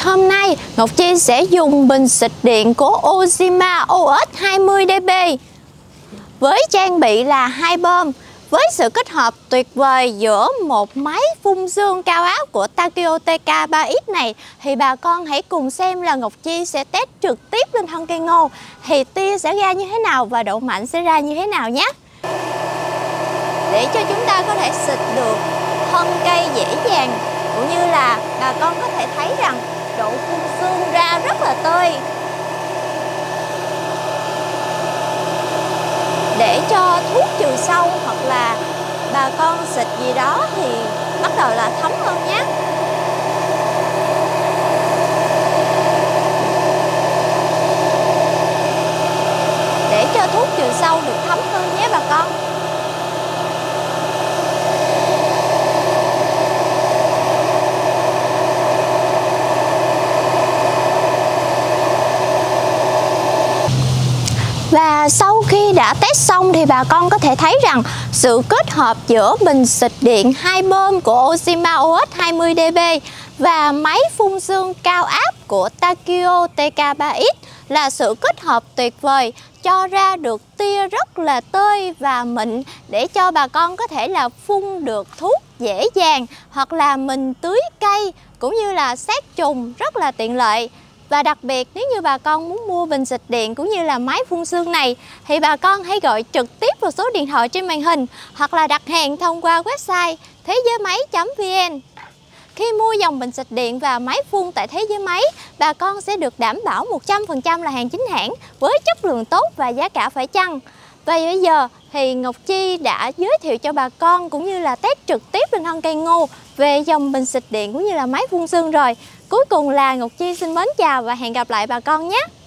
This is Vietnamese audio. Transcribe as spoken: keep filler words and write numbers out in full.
hôm nay Ngọc Chi sẽ dùng bình xịt điện của Ozima O S hai mươi D B với trang bị là hai bơm. Với sự kết hợp tuyệt vời giữa một máy phun sương cao áp của Takeo T K ba X này thì bà con hãy cùng xem là Ngọc Chi sẽ test trực tiếp lên thân cây ngô thì tia sẽ ra như thế nào và độ mạnh sẽ ra như thế nào nhé. Để cho chúng ta có thể xịt được thân cây dễ dàng, cũng như là bà con có thể thấy rằng độ phun sương ra rất là tươi. Để cho thuốc trừ sâu hoặc là bà con xịt gì đó thì bắt đầu là thấm hơn nhé. Để cho thuốc trừ sâu được thấm hơn nhé bà con. Và sau khi đã test xong thì bà con có thể thấy rằng sự kết hợp giữa bình xịt điện hai bơm của Ozima O S hai mươi D B và máy phun sương cao áp của Takeo T K ba X là sự kết hợp tuyệt vời, cho ra được tia rất là tơi và mịn để cho bà con có thể là phun được thuốc dễ dàng, hoặc là mình tưới cây cũng như là sát trùng rất là tiện lợi. Và đặc biệt nếu như bà con muốn mua bình xịt điện cũng như là máy phun sương này thì bà con hãy gọi trực tiếp vào số điện thoại trên màn hình hoặc là đặt hàng thông qua website thế giới máy chấm vn. Khi mua dòng bình xịt điện và máy phun tại Thế Giới Máy, bà con sẽ được đảm bảo một trăm phần trăm là hàng chính hãng với chất lượng tốt và giá cả phải chăng. Và bây giờ thì Ngọc Chi đã giới thiệu cho bà con cũng như là test trực tiếp lên thân cây ngô về dòng bình xịt điện cũng như là máy phun sương rồi. Cuối cùng là Ngọc Chi xin mến chào và hẹn gặp lại bà con nhé.